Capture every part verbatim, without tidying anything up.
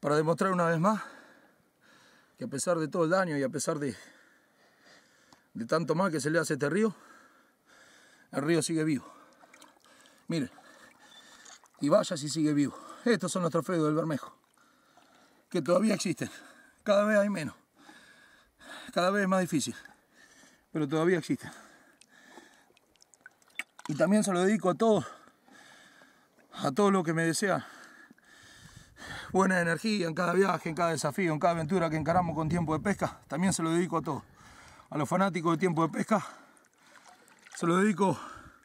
para demostrar una vez más que a pesar de todo el daño y a pesar de, de tanto mal que se le hace a este río, el río sigue vivo. Miren, y vaya si sigue vivo. Estos son los trofeos del Bermejo, que todavía existen. Cada vez hay menos, cada vez es más difícil, pero todavía existen. Y también se lo dedico a todos, a todos los que me desean buena energía en cada viaje, en cada desafío, en cada aventura que encaramos con Tiempo de Pesca. También se lo dedico a todos. A los fanáticos de Tiempo de Pesca se lo dedico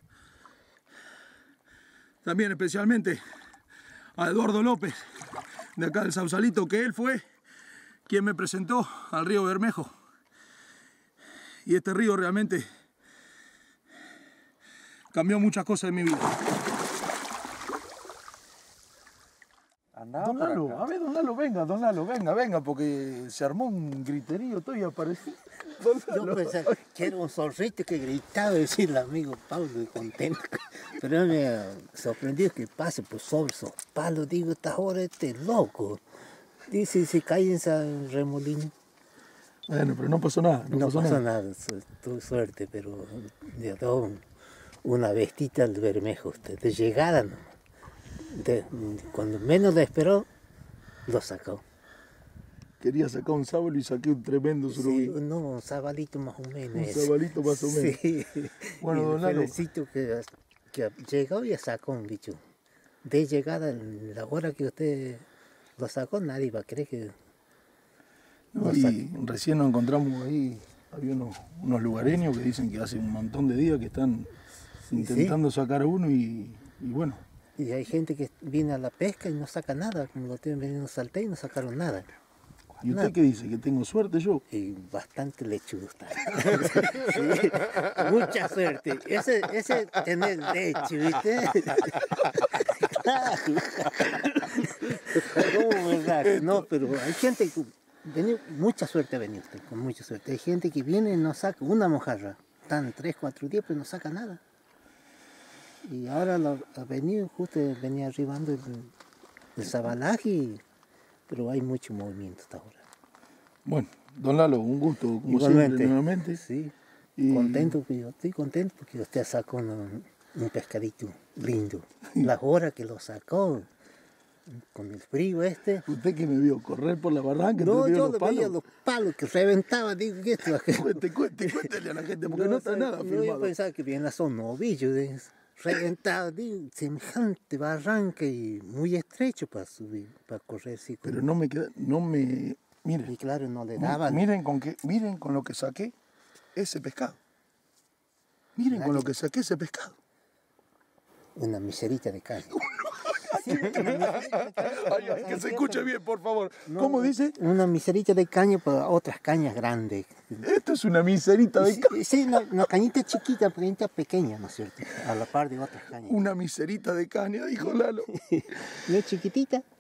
también especialmente a Eduardo López, de acá del Sausalito, que él fue quien me presentó al río Bermejo. Y este río realmente cambió muchas cosas en mi vida. Don Lalo, a ver, don Lalo, venga, don Lalo, venga, venga, porque se armó un griterío, todo y apareció. Yo pensaba que era un zorrito que gritaba, decir el amigo Pablo, de contento. Pero me sorprendió que pase por sobre esos palos. Digo, esta hora este loco. Dice, si cae en ese remolino. Bueno, pero no pasó nada. No, no pasó, pasó nada, nada. Tuve suerte, pero de todo una bestita al Bermejo, de llegada no. De, cuando menos lo esperó, lo sacó. Quería sacar un sábalo y saqué un tremendo surubí. Sí, no, un sabalito más o menos. Un sabalito más o menos. Sí. Bueno, don Lalo. El que, que llegó y sacó un bicho. De llegada, la hora que usted lo sacó, nadie va a creer que... No, y recién nos encontramos ahí, había unos, unos lugareños que dicen que hace un montón de días que están intentando ¿sí? sacar a uno y, y bueno. Y hay gente que viene a la pesca y no saca nada, como lo tienen veniendo salté y no sacaron nada. ¿Y usted nada. qué dice? ¿Que tengo suerte yo? Y bastante lechudo está. Sí, mucha suerte. Ese, ese tener lecho, ¿viste? Claro. ¿Cómo, verdad? No, pero hay gente que... Vení, mucha suerte ha venido usted, con mucha suerte. Hay gente que viene y no saca una mojarra. Están tres, cuatro días, pero no saca nada. Y ahora lo, ha venido, justo venía arribando el, el sabalaje, pero hay mucho movimiento hasta ahora. Bueno, don Lalo, un gusto, como igualmente, siempre, nuevamente. Sí, y... contento, yo estoy contento porque usted sacó un, un pescadito lindo. Las horas que lo sacó, con el frío este. ¿Usted que me vio correr por la barranca? No, yo los le palos? veía los palos que reventaba, digo, ¿qué esto? Cuente, cuente, cuéntele a la gente, porque no, no está sé, nada no, firmado. Yo pensaba que bien son novillos, de, reventado, digo, semejante barranca y muy estrecho para subir, para correr. Sí, pero no me queda, no me, miren. Y claro, no le daban. Miren con, que, miren con lo que saqué ese pescado. Miren Nadie. con lo que saqué ese pescado. Una miserita de caña. Sí, ay, ay, que se escuche bien, por favor. No, ¿cómo dice? Una miserita de caña para otras cañas grandes. Esto es una miserita de caña. Sí, sí, una, una cañita chiquita, cañita pequeña, ¿no es cierto? A la par de otras cañas. Una miserita de caña, dijo Lalo. ¿No es chiquitita?